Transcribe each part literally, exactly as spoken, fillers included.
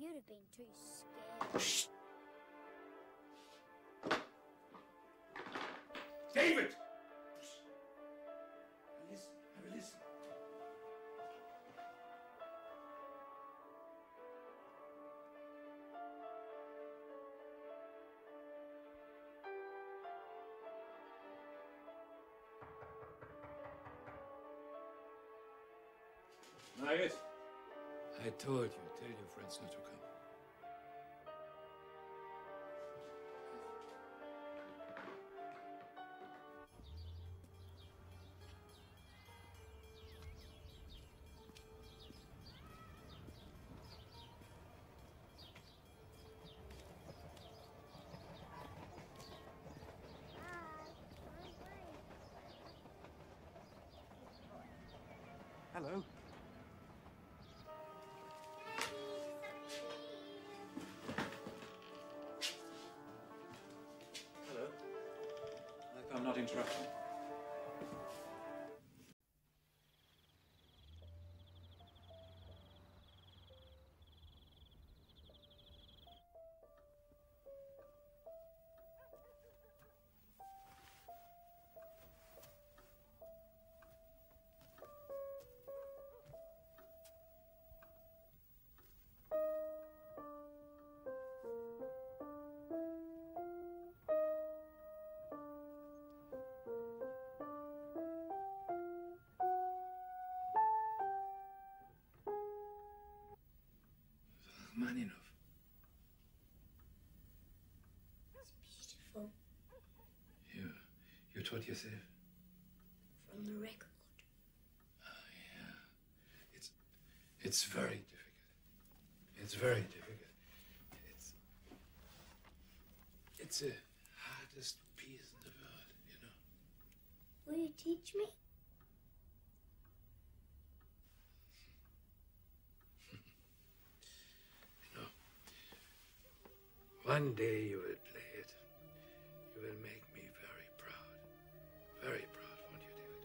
You'd have been too scared. Shh! David! Shh. Listen, have a listen. Margaret, I told you, tell your friends not to come. Hello. Hello. I hope I'm not interrupting. Rachmaninoff. It's beautiful. You, you taught yourself? From the record. Oh, yeah. It's, it's very difficult. It's very difficult. It's, it's the hardest piece in the world, you know. Will you teach me? One day you will play it. You will make me very proud. Very proud, won't you, David?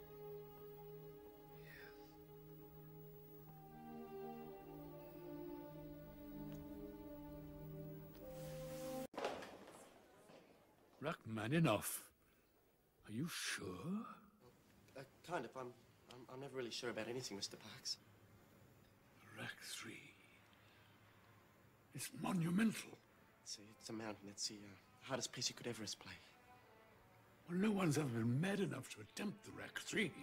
Yes. Rachmaninoff. Are you sure? Uh, kind of. I'm, I'm, I'm never really sure about anything, Mister Parks. Rach three. It's monumental. It's a, it's a mountain. It's the uh, hardest piece you could ever play. Well, no one's ever been mad enough to attempt the Rach three.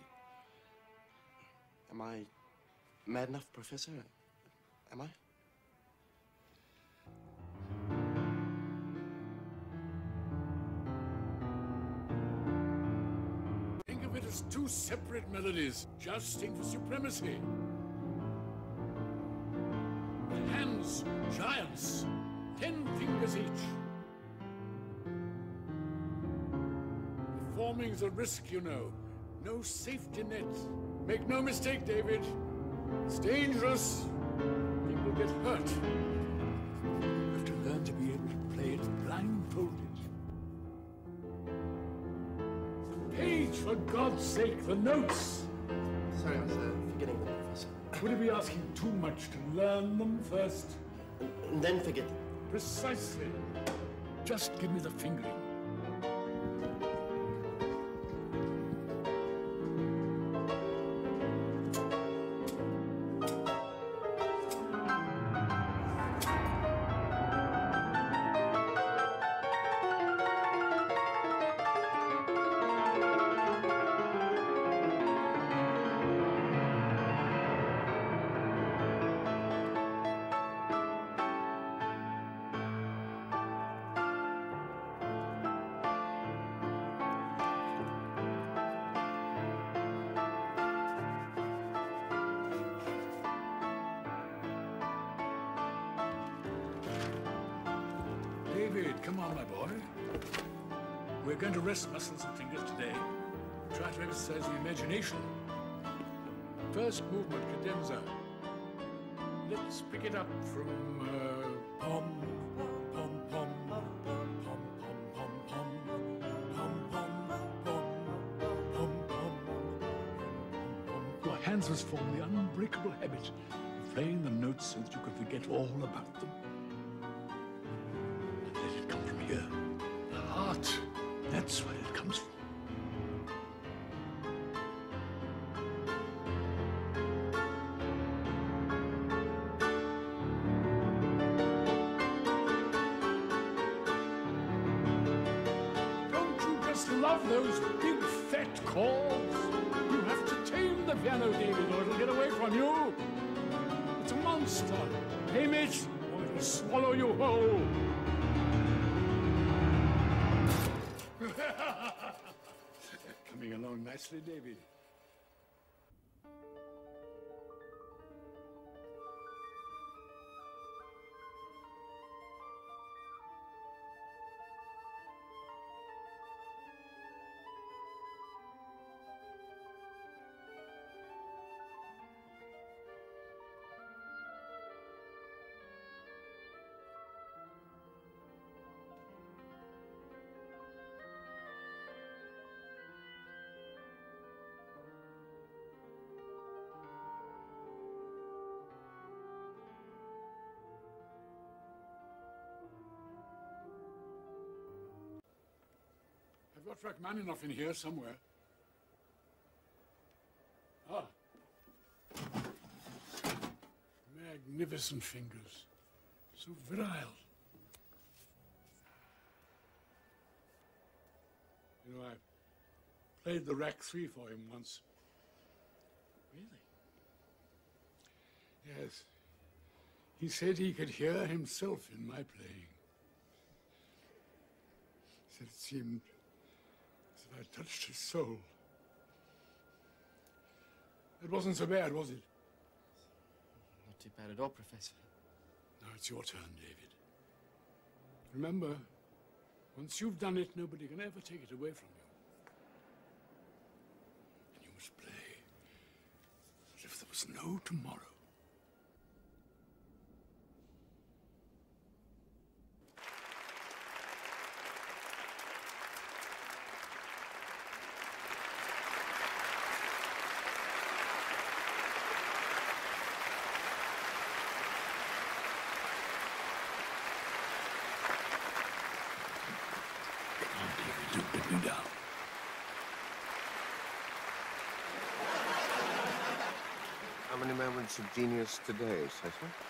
Am I mad enough, Professor? Am I? Think of it as two separate melodies, jousting for supremacy. The hands, giants. Ten fingers each. Performing's a risk, you know. No safety net. Make no mistake, David. It's dangerous. People get hurt. You have to learn to be able to play it blindfolded. The page, for God's sake, the notes. Sorry, I was uh, forgetting them, Professor. Would it be asking too much to learn them first? And, and then forget them. Precisely. Just give me the fingering. David, come on, my boy. We're going to rest muscles and fingers today. Try to exercise the imagination. First movement, cadenza. Let's pick it up from uh, pom, pom, pom, pom, pom, pom, pom, pom, pom, pom, pom, pom, pom. Your hands must form the unbreakable habit of playing the notes so that you can forget all about them. That's where it comes from. Don't you just love those big fat chords? You have to tame the piano, David, or it'll get away from you. It's a monster. Tame it, or it'll swallow you whole. Coming along nicely, David. I've got Rachmaninoff in here somewhere. Ah. Magnificent fingers. So virile. You know, I played the Rach three for him once. Really? Yes. He said he could hear himself in my playing. He said it seemed as if I touched his soul. It wasn't so bad, was it? Not too bad at all, Professor. Now it's your turn, David. Remember, once you've done it, nobody can ever take it away from you. And you must play as if there was no tomorrow. Don't let me down. How many moments of genius today, Cecil?